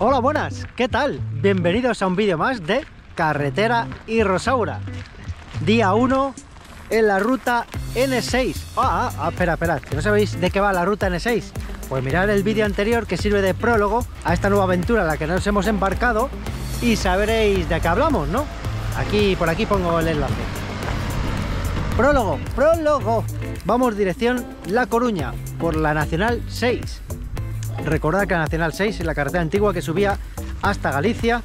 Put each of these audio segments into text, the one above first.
Hola, buenas, ¿qué tal? Bienvenidos a un vídeo más de Carretera y Rosaura. Día 1 en la ruta N6. Espera, que no sabéis de qué va la ruta N6. Pues mirad el vídeo anterior que sirve de prólogo a esta nueva aventura en la que nos hemos embarcado y sabréis de qué hablamos, ¿no? Por aquí pongo el enlace. Prólogo. Vamos dirección La Coruña por la Nacional 6. Recordad que la Nacional 6 es la carretera antigua que subía hasta Galicia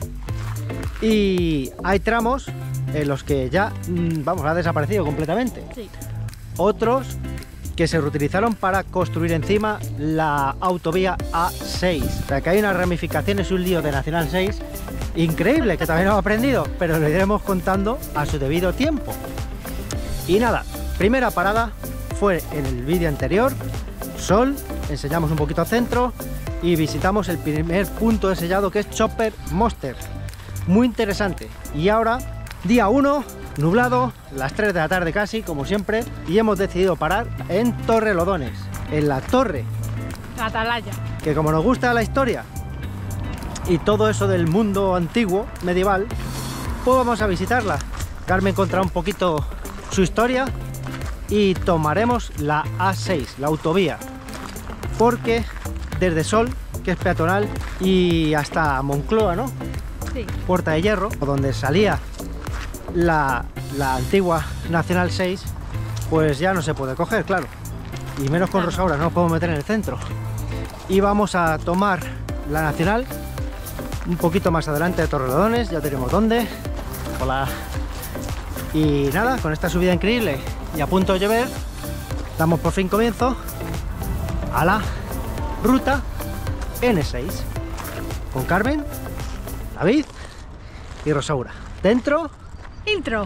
y hay tramos en los que ya, ha desaparecido completamente. Sí. Otros que se reutilizaron para construir encima la autovía A6. O sea que hay unas ramificaciones y un lío de Nacional 6 increíble que también hemos aprendido, pero lo iremos contando a su debido tiempo. Y nada, primera parada fue en el vídeo anterior, Sol. Enseñamos un poquito centro y visitamos el primer punto de sellado, que es Chopper Monster. Muy interesante. Y ahora, día 1, nublado, las 3 de la tarde casi, como siempre, y hemos decidido parar en Torrelodones, en la torre Atalaya, que como nos gusta la historia y todo eso del mundo antiguo, medieval, pues vamos a visitarla. Carmen contará un poquito su historia y tomaremos la A6, la autovía, porque desde Sol, que es peatonal, y hasta Moncloa, ¿no? Sí. Puerta de Hierro, donde salía la antigua Nacional 6, pues ya no se puede coger, claro. Y menos con Rosaura, no nos podemos meter en el centro. Y vamos a tomar la Nacional un poquito más adelante de Torrelodones, ya tenemos dónde. Hola. Y nada, con esta subida increíble y a punto de llover, damos por fin comienzo a la ruta N6 con Carmen, David y Rosaura. Dentro, intro.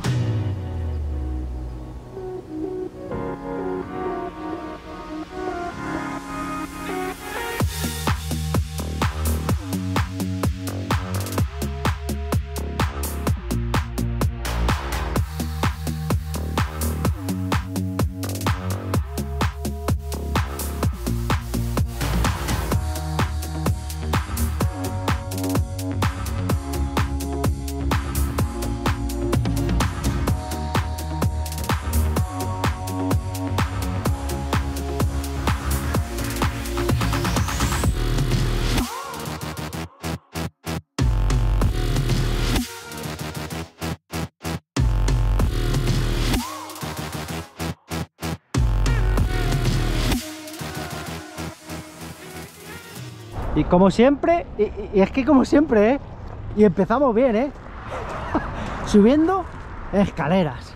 y como siempre, y es que como siempre, y empezamos bien, subiendo escaleras.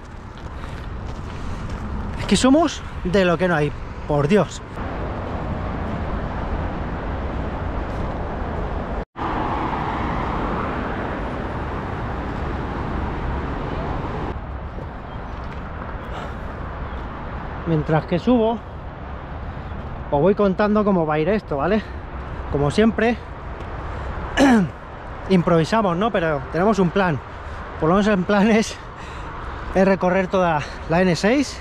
Es que somos de lo que no hay, por Dios. Mientras que subo, os voy contando cómo va a ir esto, ¿vale? Como siempre, improvisamos, ¿no? Pero tenemos un plan. Por lo menos el plan es recorrer toda la N6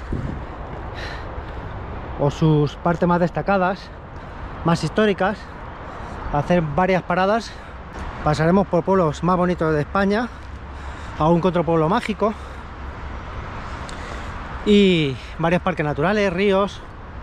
o sus partes más destacadas, más históricas, hacer varias paradas. Pasaremos por pueblos más bonitos de España, aún que otro pueblo mágico, y varios parques naturales, ríos,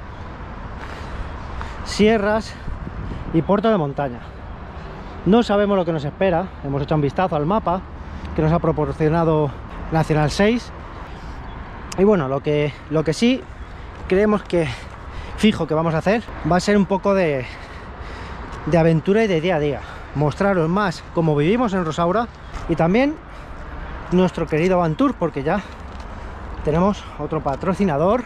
sierras y puertos de montaña. No sabemos lo que nos espera, hemos hecho un vistazo al mapa que nos ha proporcionado Nacional 6 y bueno, lo que sí creemos que fijo que vamos a hacer va a ser un poco de aventura y de día a día, mostraros más cómo vivimos en Rosaura y también nuestro querido Avantur, porque ya tenemos otro patrocinador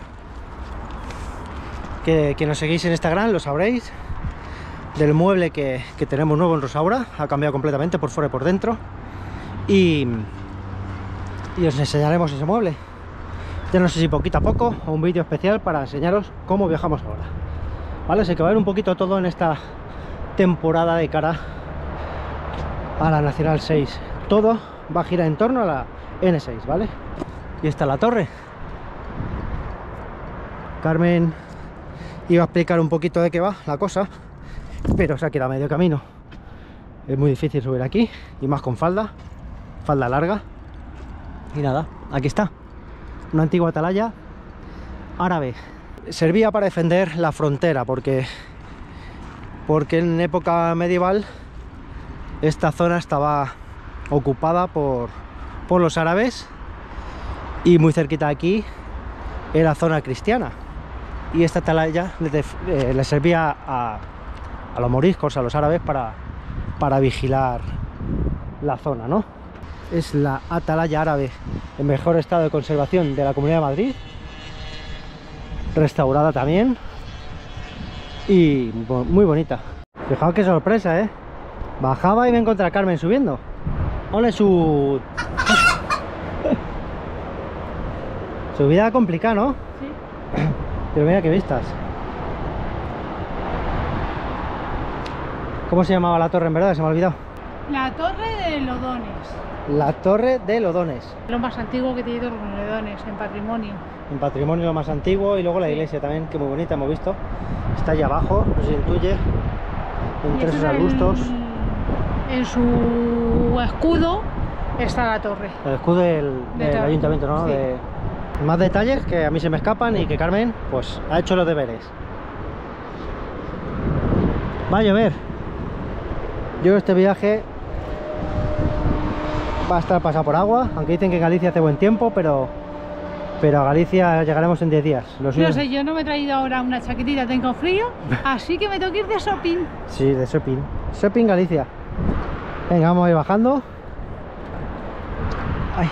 que nos seguís en Instagram lo sabréis, del mueble que tenemos nuevo en Rosaura. Ha cambiado completamente por fuera y por dentro y os enseñaremos ese mueble. Ya no sé si poquito a poco o un vídeo especial para enseñaros cómo viajamos ahora, ¿vale? Así que va a ver un poquito todo en esta temporada de cara a la Nacional 6. Todo va a girar en torno a la N6, ¿vale? Y está la torre. Carmen iba a explicar un poquito de qué va la cosa, pero se ha quedado medio camino. es muy difícil subir aquí, y más con falda larga. Y nada, aquí está, una antigua atalaya árabe. Servía para defender la frontera, porque en época medieval esta zona estaba ocupada por los árabes, y muy cerquita de aquí era zona cristiana, y esta atalaya le servía a los moriscos, a los árabes, para vigilar la zona, ¿no? Es la atalaya árabe en mejor estado de conservación de la Comunidad de Madrid, restaurada también, y muy bonita. Fijaos qué sorpresa, ¿eh? Bajaba y me encontré a Carmen subiendo. ¡Ole su! Subida complicada, ¿no? Sí. Pero mira qué vistas. ¿Cómo se llamaba la torre en verdad? Se me ha olvidado. La Torre de Lodones. La Torre de Lodones. Lo más antiguo que tiene Lodones en patrimonio. En patrimonio lo más antiguo, y luego la iglesia también, que muy bonita, hemos visto. Está allá abajo, no sé si intuye, entre esos arbustos. En su escudo está la torre. El escudo del ayuntamiento, ¿no? Sí. Más detalles que a mí se me escapan, y que Carmen pues ha hecho los deberes. Va a llover. Yo creo que este viaje va a estar pasado por agua, aunque dicen que en Galicia hace buen tiempo, pero a Galicia llegaremos en 10 días. No sé, yo no me he traído ahora una chaquetita, tengo frío, así que me tengo que ir de shopping. Sí, de shopping. Shopping Galicia. Venga, vamos a ir bajando. Ay.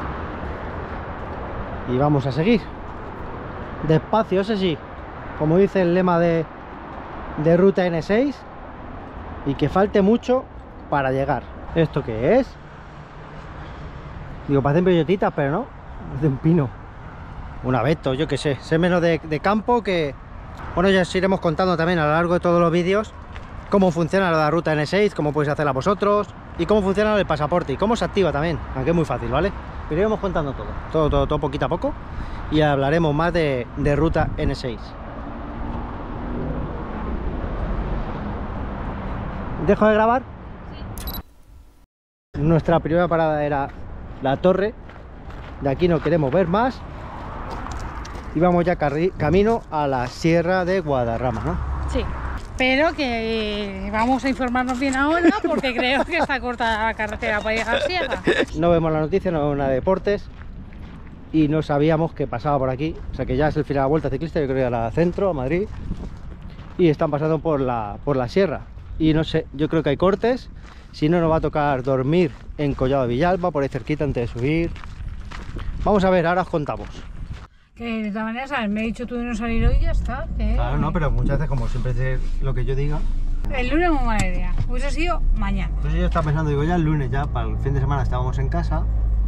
Y vamos a seguir. Despacio, ese sí. Como dice el lema de ruta N6. Y que falte mucho para llegar. ¿Esto qué es? Digo, parecen bellotitas, pero no. Es de un pino. Un abeto, yo qué sé. Sé menos de campo que... Bueno, ya os iremos contando también a lo largo de todos los vídeos cómo funciona la ruta N6, cómo podéis hacerla vosotros, y cómo funciona el pasaporte, y cómo se activa también, aunque es muy fácil, ¿vale? Pero iremos contando todo poquito a poco, y hablaremos más de ruta N6. ¿Dejo de grabar? Sí. Nuestra primera parada era la torre. De aquí no queremos ver más. Y vamos ya camino a la Sierra de Guadarrama, ¿no? Sí, pero que vamos a informarnos bien ahora, porque creo que está corta la carretera para llegar a la sierra. No vemos la noticia, no vemos nada de deportes, y no sabíamos que pasaba por aquí. O sea que ya es el final de la vuelta ciclista, yo creo que era centro, a Madrid, y están pasando por la sierra. Y no sé, yo creo que hay cortes. Si no, nos va a tocar dormir en Collado de Villalba, por ahí cerquita, antes de subir. Vamos a ver, ahora os contamos. Que de todas maneras, ¿sabes? Me he dicho tú de no salir hoy y ya está. Claro, no, pero muchas veces, como siempre es lo que yo diga. El lunes es muy mala idea, hubiese sido mañana. Pues yo estaba pensando, digo, ya el lunes, ya para el fin de semana estábamos en casa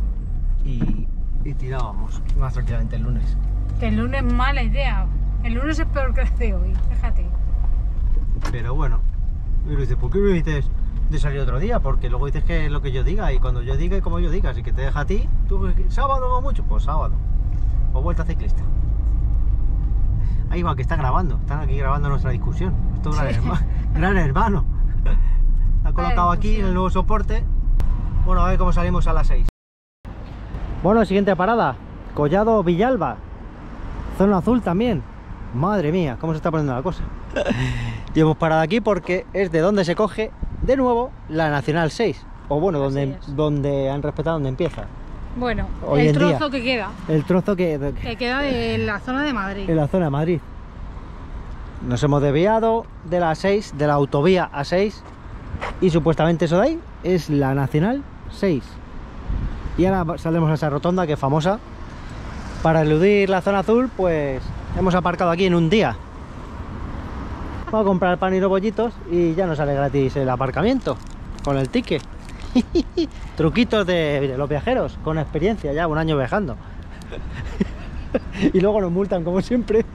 y tirábamos más tranquilamente el lunes. Que el lunes es mala idea. El lunes es peor que el de hoy, fíjate. Pero bueno, y me dice, ¿por qué me dices de salir otro día? Porque luego dices que es lo que yo diga, y cuando yo diga y como yo diga, así que te deja a ti. Tú, sábado no mucho, pues sábado. O vuelta ciclista. Ahí va, que está grabando. Están aquí grabando nuestra discusión. Esto es gran hermano. Ha colocado aquí en el nuevo soporte. Bueno, a ver cómo salimos a las 6. Bueno, siguiente parada. Collado Villalba. Zona azul también. Madre mía, cómo se está poniendo la cosa. Y hemos parado aquí porque es de donde se coge de nuevo la Nacional 6. O bueno, donde han respetado donde empieza. Bueno, Hoy el trozo que queda. El trozo que queda de la zona de Madrid. En la zona de Madrid. Nos hemos desviado de la 6, de la autovía A6, y supuestamente eso de ahí es la Nacional 6. Y ahora saldremos a esa rotonda que es famosa. Para eludir la zona azul, pues hemos aparcado aquí en un día. Vamos a comprar pan y los bollitos y ya nos sale gratis el aparcamiento con el ticket. Truquitos de los viajeros con experiencia, ya un año viajando. Y luego nos multan como siempre.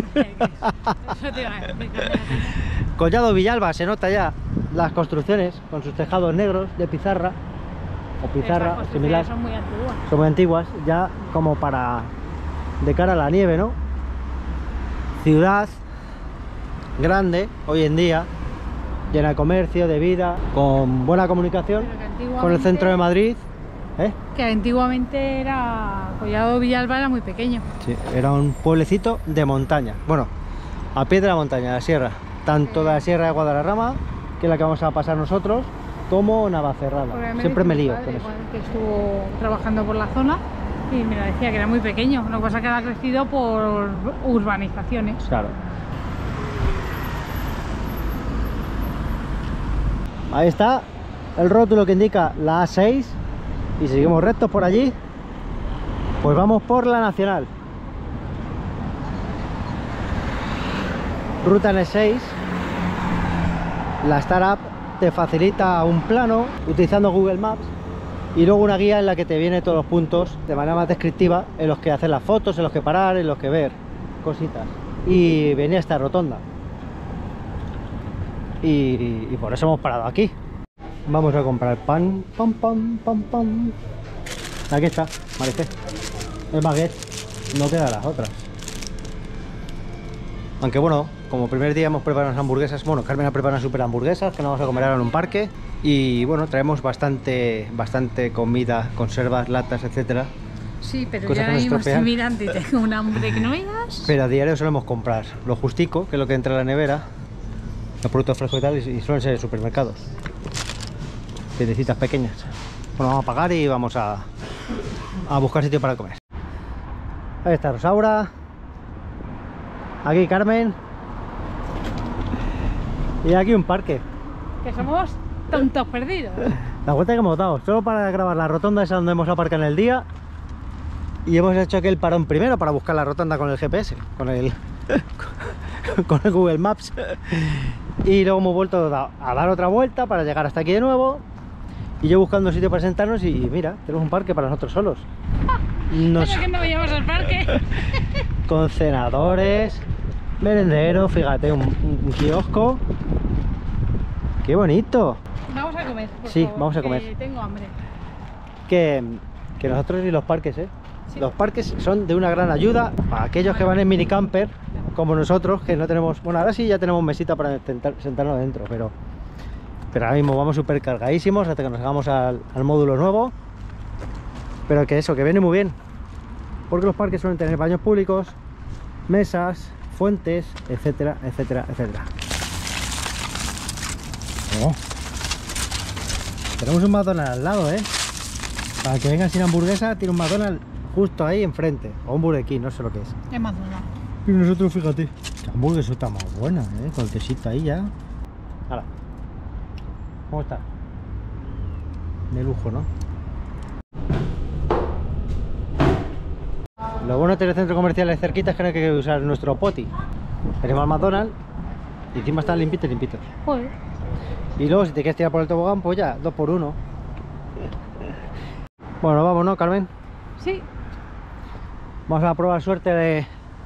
Collado Villalba, se nota ya las construcciones con sus tejados negros de pizarra o pizarra similar. Son muy antiguas. Son muy antiguas, ya como para de cara a la nieve, ¿no? Ciudad grande hoy en día, llena de comercio, de vida, con buena comunicación con el centro de Madrid. Que antiguamente era Collado Villalba, era muy pequeño. Sí, era un pueblecito de montaña. Bueno, a pie de la montaña, de la sierra. Tanto de la sierra de Guadarrama, que es la que vamos a pasar nosotros, como Navacerrada. Siempre me lío con eso. Que estuvo trabajando por la zona y me lo decía que era muy pequeño. Lo que pasa es que ha crecido por urbanizaciones. Claro. Ahí está el rótulo que indica la A6 y si seguimos rectos por allí, pues vamos por la Nacional. Ruta N6. La Startup te facilita un plano utilizando Google Maps y luego una guía en la que te viene todos los puntos de manera más descriptiva, en los que hacer las fotos, en los que parar, en los que ver cositas. Y venía esta rotonda y por eso hemos parado aquí. Vamos a comprar pan, pam, pam, pam, pam. Aquí está, Maricé. El baguette, no quedan las otras. Aunque bueno, como primer día hemos preparado unas hamburguesas. Bueno, Carmen ha preparado unas super hamburguesas que nos vamos a comer ahora en un parque. Y bueno, traemos bastante comida, conservas, latas, etcétera. Sí, pero ya ahí más mirando y tengo un hambre que no veas. Pero a diario solemos comprar lo justico, que es lo que entra en la nevera, los productos frescos y tal, y suelen ser supermercados. Tiendecitas pequeñas. Bueno, vamos a pagar y vamos a buscar sitio para comer. Ahí está Rosaura. Aquí Carmen. Y aquí un parque. Que somos tontos perdidos. La vuelta que hemos dado, solo para grabar la rotonda esa donde hemos aparcado en el día. Y hemos hecho aquel parón primero para buscar la rotonda con el GPS, con el Google Maps. Y luego hemos vuelto a dar otra vuelta para llegar hasta aquí de nuevo. Y yo buscando sitio para sentarnos y mira, tenemos un parque para nosotros solos. ¿Pero que no veíamos el parque? Con cenadores, merendero, fíjate, un kiosco. ¡Qué bonito! Vamos a comer, por sí, favor, vamos a comer. Tengo hambre. Que nosotros y los parques, sí. Los parques son de una gran ayuda para aquellos que van en minicamper, como nosotros, que no tenemos... Bueno, ahora sí ya tenemos mesita para sentarnos dentro, pero ahora mismo vamos súper cargadísimos hasta que nos hagamos al módulo nuevo. Pero que eso, que viene muy bien, porque los parques suelen tener baños públicos, mesas, fuentes, etcétera, etcétera, etcétera. Oh. Tenemos un McDonald's al lado, para que vengan sin hamburguesa, tiene un McDonald's justo ahí enfrente, o un Burger King, no sé lo que es. Es McDonald's. Y nosotros, fíjate, la hamburguesa está más buena, con el quesito ahí ya. Hala. ¿Cómo está? De lujo, ¿no? Lo bueno de tener centros comerciales cerquitas es que no hay que usar nuestro poti. Tenemos al McDonald's y encima están limpitos. Joder. Y luego si te quieres tirar por el tobogán, pues ya, 2 por 1. Bueno, vamos, ¿no, Carmen? Sí. Vamos a probar suerte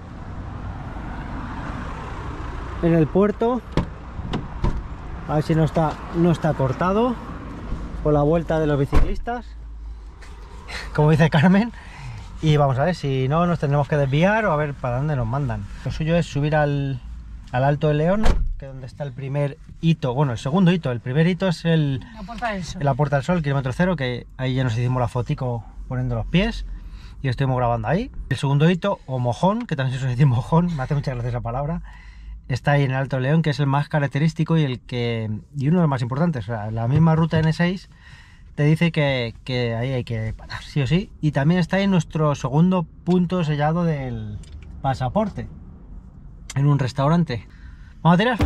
en el puerto. A ver si no está cortado por la vuelta de los biciclistas, como dice Carmen. Y vamos a ver, si no nos tendremos que desviar o a ver para dónde nos mandan. Lo suyo es subir al Alto de León, que es donde está el primer hito, bueno, el segundo hito. El primer hito es la Puerta del Sol. La Puerta del Sol, kilómetro 0, que ahí ya nos hicimos la fotico poniendo los pies y estuvimos grabando ahí. El segundo hito, o mojón, que también se suele decir mojón, me hace mucha gracia esa palabra, está ahí en el Alto de León, que es el más característico y uno de los más importantes. O sea, la misma ruta N6 te dice que ahí hay que parar, sí o sí. Y también está ahí nuestro segundo punto sellado del pasaporte, en un restaurante. ¿Vamos a tirar?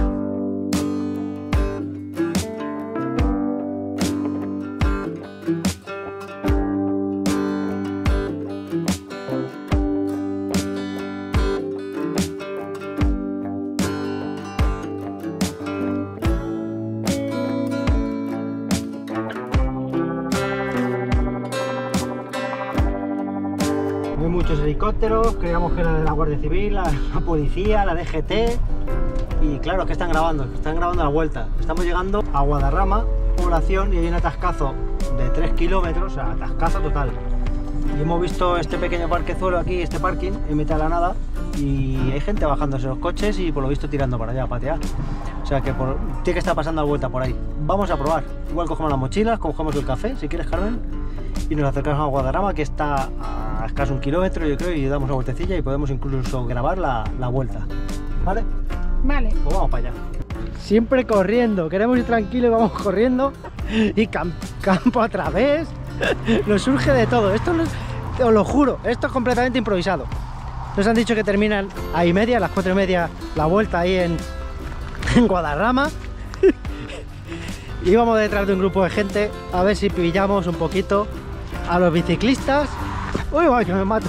Muchos helicópteros, creíamos que era de la Guardia Civil, la policía, la DGT, y claro, que están grabando la vuelta. Estamos llegando a Guadarrama, población, y hay un atascazo de 3 kilómetros, o sea, atascazo total. Y hemos visto este pequeño parquezuelo aquí, este parking, en mitad de la nada, y hay gente bajándose los coches y por lo visto tirando para allá a patear. sea que tiene que estar pasando la vuelta por ahí. Vamos a probar. Igual cogemos las mochilas, cogemos el café, si quieres, Carmen, y nos acercamos a Guadarrama, que está a escaso 1 kilómetro, yo creo, y damos una vueltecilla y podemos incluso grabar la vuelta. ¿Vale? Vale. Pues vamos para allá. Siempre corriendo, queremos ir tranquilos y vamos corriendo. Y campo a través. Nos surge de todo. Esto os lo juro, esto es completamente improvisado. Nos han dicho que terminan a 1:30, a las 4:30, la vuelta ahí en Guadarrama. Íbamos detrás de un grupo de gente a ver si pillamos un poquito a los biciclistas. Uy, uy, que me mato.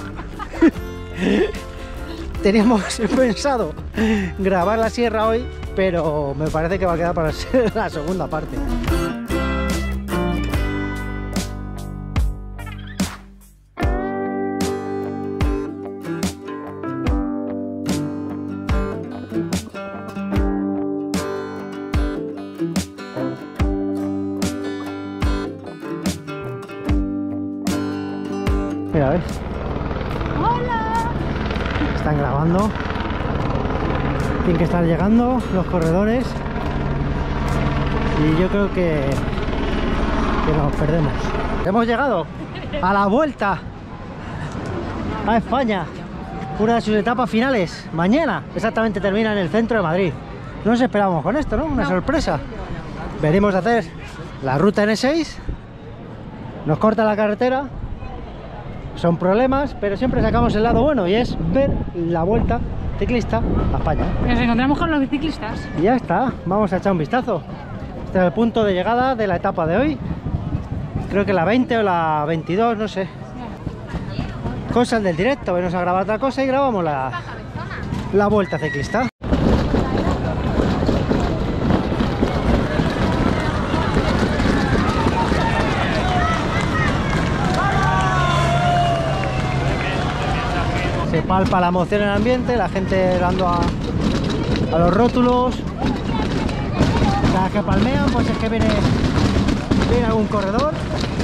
Teníamos pensado grabar la sierra hoy, pero me parece que va a quedar para ser la segunda parte. Mira, ¿ves? ¡Hola! Están grabando. Tienen que estar llegando los corredores. Y yo creo que nos perdemos. Hemos llegado a la vuelta a España. Una de sus etapas finales. Mañana exactamente termina en el centro de Madrid. No nos esperábamos con esto, ¿no? Una sorpresa. Venimos a hacer la ruta N6. Nos corta la carretera. Son problemas, pero siempre sacamos el lado bueno y es ver la vuelta ciclista a España. Nos encontramos con los biciclistas. Y ya está, vamos a echar un vistazo. Este es el punto de llegada de la etapa de hoy. Creo que la 20 o la 22, no sé. Cosas del directo, venimos a grabar otra cosa y grabamos la vuelta ciclista. Se palpa la emoción en el ambiente, la gente dando a los rótulos. Cada vez que palmean, pues es que viene algún corredor.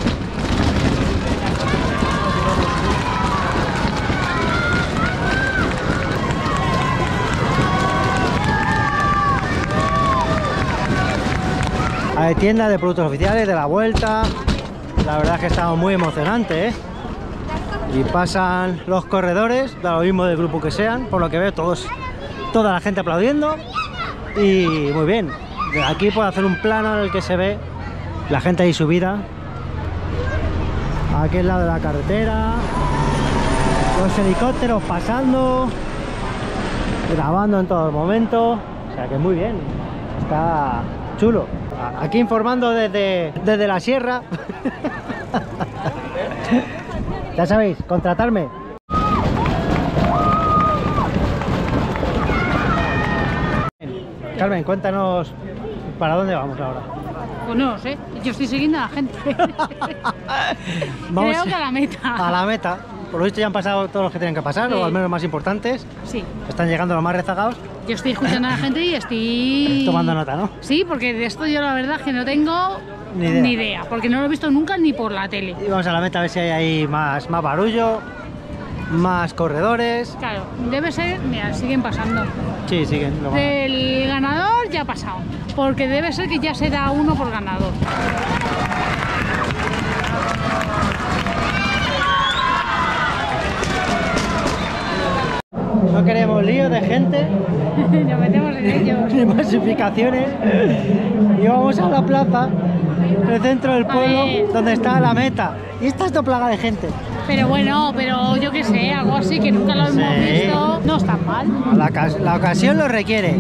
Hay tiendas de productos oficiales de la vuelta. La verdad es que estamos muy emocionantes, ¿eh? Y pasan los corredores, da lo mismo del grupo que sean, por lo que veo toda la gente aplaudiendo. Y muy bien, de aquí puedo hacer un plano en el que se ve la gente ahí subida. Aquí al lado de la carretera, los helicópteros pasando, grabando en todo momento. O sea que muy bien, está chulo. Aquí informando desde la sierra. Ya sabéis, contratarme. Carmen, cuéntanos para dónde vamos ahora. Pues no lo sé, yo estoy siguiendo a la gente. Vamos Creo que a la meta. A la meta. Por lo visto ya han pasado todos los que tienen que pasar, Sí. o al menos los más importantes. Sí. Están llegando los más rezagados. Yo estoy escuchando a la gente y estoy... Tomando nota, ¿no? Sí, porque de esto yo la verdad es que no tengo Ni idea. porque no lo he visto nunca ni por la tele. Y vamos a la meta a ver si hay ahí más barullo, más corredores. Claro, debe ser... Mira, siguen pasando. Sí, siguen. Del ganador ya ha pasado, porque debe ser que ya se da uno por ganador. No queremos lío de gente, Nos metemos en ellos. ni masificaciones. Y vamos a la plaza, el centro del pueblo, ver. donde está la meta. Y está esta plaga de gente. Pero bueno, pero yo qué sé, algo así que nunca lo hemos Sí. visto. No está mal. La ocasión lo requiere.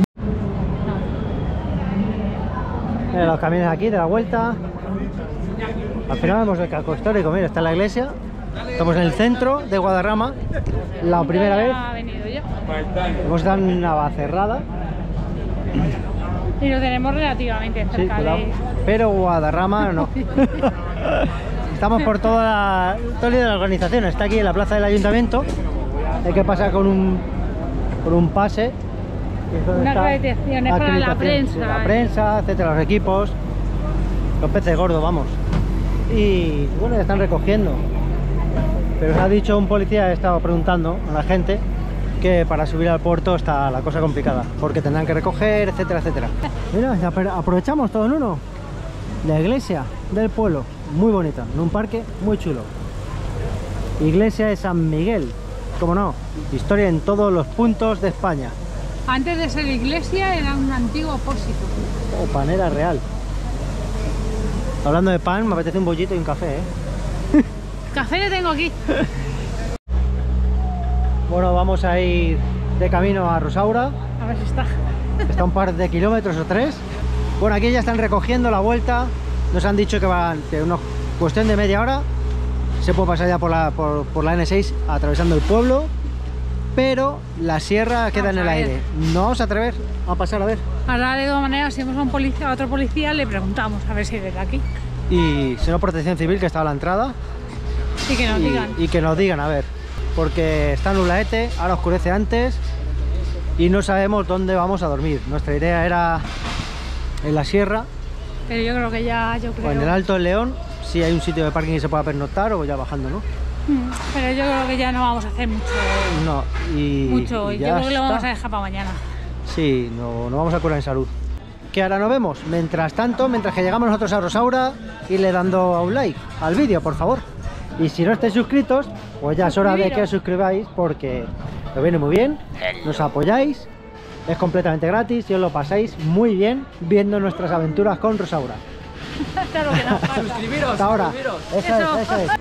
Mira, los camiones aquí de la vuelta. Al final vemos el casco histórico. Mira, está la iglesia. Estamos en el centro de Guadarrama. La primera vez. Ha venido ya. Hemos estado en Navacerrada. Y lo tenemos relativamente Sí, cerca cuidado. de... Pero Guadarrama no. Estamos por todo el lío de la organización. Está aquí en la plaza del ayuntamiento. Hay que pasar con un pase. Y es donde Una está acreditación, es para la prensa. La prensa, etcétera, los equipos. Los peces gordos, vamos. Y bueno, ya están recogiendo. Pero os ha dicho un policía, he estado preguntando a la gente que para subir al puerto está la cosa complicada, porque tendrán que recoger, etcétera, etcétera. Mira, aprovechamos todo en uno. La iglesia del pueblo, muy bonita, en un parque muy chulo. Iglesia de San Miguel, como no, historia en todos los puntos de España. Antes de ser iglesia era un antiguo apósito. O panera real. Hablando de pan, me apetece un bollito y un café, ¿eh? Café le tengo aquí. Bueno, vamos a ir de camino a Rosaura. A ver si está. Está un par de kilómetros o 3. Bueno, aquí ya están recogiendo la vuelta. Nos han dicho que van que una cuestión de media hora se puede pasar ya por la N6 atravesando el pueblo, pero la sierra queda en el aire. No vamos a atrever a pasar a ver. Ahora de todas maneras, si vemos a otro policía, le preguntamos a ver si es de aquí. Y si no, Protección Civil, que está a la entrada. Y que nos digan. Y que nos digan, a ver. Porque está nublaete, ahora oscurece antes y no sabemos dónde vamos a dormir. Nuestra idea era en la sierra. Pero yo creo que ya, O en el Alto del León, si hay un sitio de parking y se pueda pernoctar, o ya bajando, ¿no? Pero yo creo que ya no vamos a hacer mucho. No, Mucho, yo creo que lo vamos a dejar para mañana. Sí, no vamos a curar en salud. Que ahora nos vemos. Mientras tanto, mientras que llegamos nosotros a Rosaura, irle dando a un like al vídeo, por favor. Y si no estáis suscritos, pues ya es hora de que os suscribáis, porque os viene muy bien, nos apoyáis, es completamente gratis y os lo pasáis muy bien viendo nuestras aventuras con Rosaura. Claro que nos pasa. Suscribiros, Hasta ahora. suscribiros. Eso es.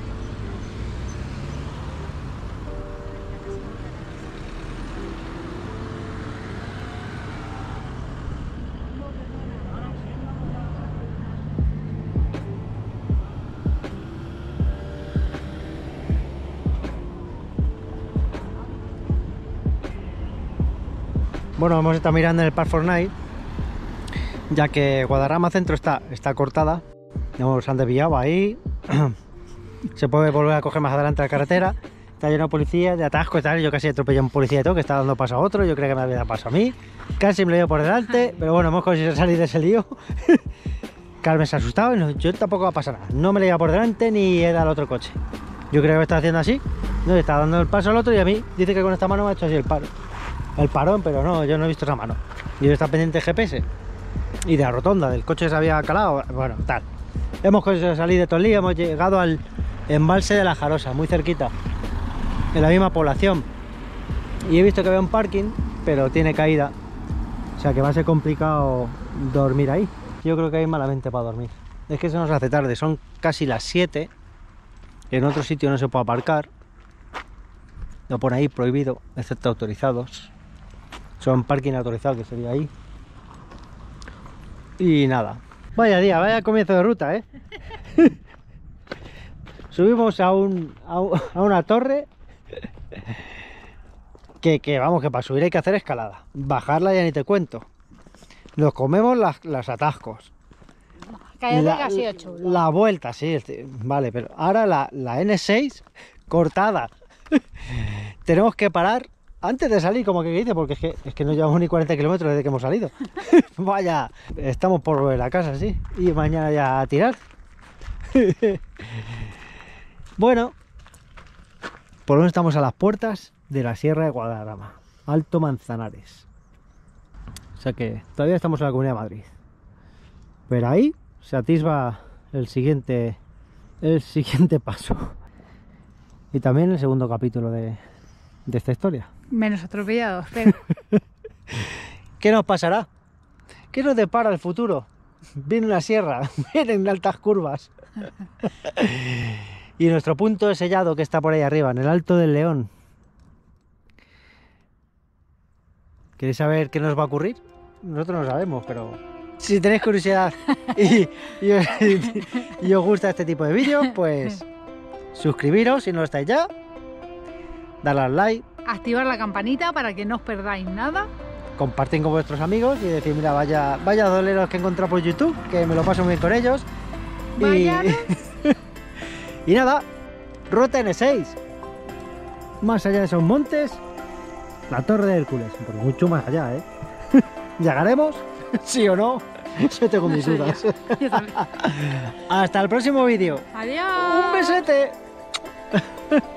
Bueno, hemos estado mirando en el Park Fortnite, ya que Guadarrama Centro está cortada. Nos han desviado ahí. Se puede volver a coger más adelante la carretera. Está lleno de policía, de atasco y tal. Yo casi atropellé a un policía y todo, que está dando paso a otro. Yo creo que me había dado paso a mí. Casi me lo llevo por delante, pero bueno, hemos conseguido salir de ese lío. Carmen se ha asustado y no, yo tampoco va a pasar nada. No me le llevo por delante ni he dado al otro coche. Yo creo que me está haciendo así. No, está dando el paso al otro y a mí dice que con esta mano me ha hecho así el parón, pero no, yo no he visto esa mano. Yo está pendiente de GPS y de la rotonda, del coche que se había calado, bueno, tal. Hemos conseguido salir de todo el lío, hemos llegado al embalse de la Jarosa, muy cerquita, en la misma población. Y he visto que había un parking, pero tiene caída, o sea que va a ser complicado dormir ahí. Yo creo que hay malamente para dormir. Es que se nos hace tarde, son casi las 7, en otro sitio no se puede aparcar. Lo pone ahí prohibido, excepto autorizados. Son parking autorizados, que sería ahí. Y nada. Vaya día, vaya comienzo de ruta, ¿eh? Subimos a una torre que vamos, que para subir hay que hacer escalada. Bajarla ya ni te cuento. Nos comemos los atascos. Casi 8. La vuelta, sí. Vale, pero ahora la N6 cortada. Tenemos que parar antes de salir, como que dice, porque es que no llevamos ni 40 kilómetros desde que hemos salido. Vaya, estamos por volver a casa, sí. Y mañana ya a tirar. Bueno, por lo menos estamos a las puertas de la Sierra de Guadarrama, Alto Manzanares. O sea que todavía estamos en la Comunidad de Madrid. Pero ahí se atisba el siguiente paso. Y también el segundo capítulo de esta historia. Menos atropellados, pero... ¿Qué nos pasará? ¿Qué nos depara el futuro? Viene una sierra, vienen altas curvas. Y nuestro punto sellado que está por ahí arriba, en el Alto del León. ¿Queréis saber qué nos va a ocurrir? Nosotros no sabemos, pero... Si tenéis curiosidad y os gusta este tipo de vídeos, pues... suscribiros si no lo estáis ya, darle al like, activar la campanita para que no os perdáis nada, compartir con vuestros amigos y decir, mira, vaya doleros que he encontrado por YouTube, que me lo paso muy bien con ellos. Y nada, ruta N6, más allá de esos montes, la Torre de Hércules, por mucho más allá, ¿eh? ¿Llegaremos? ¿Sí o no? Yo tengo mis dudas. Yo también. Hasta el próximo vídeo. Adiós. Un besete.